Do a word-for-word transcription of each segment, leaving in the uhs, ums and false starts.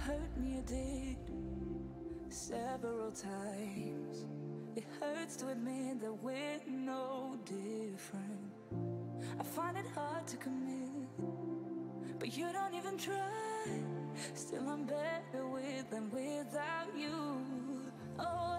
hurt me, you did, several times. It hurts to admit that we're no different. I find it hard to commit, but you don't even try. Still I'm better with than without you. Oh,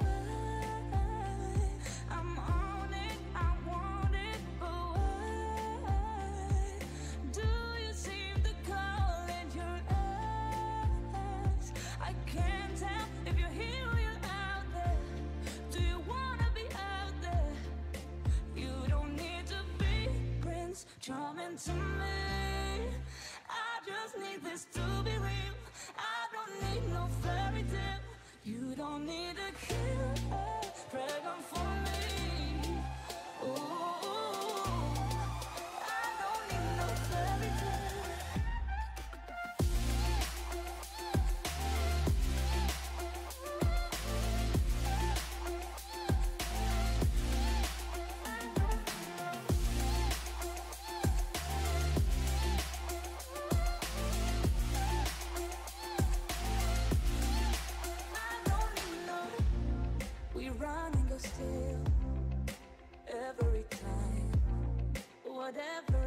charming to me, I just need this to be real. I don't need no fairy tale. You don't need a killer pregnant for me. Ooh, I don't need no fairy tale. Still, every time, whatever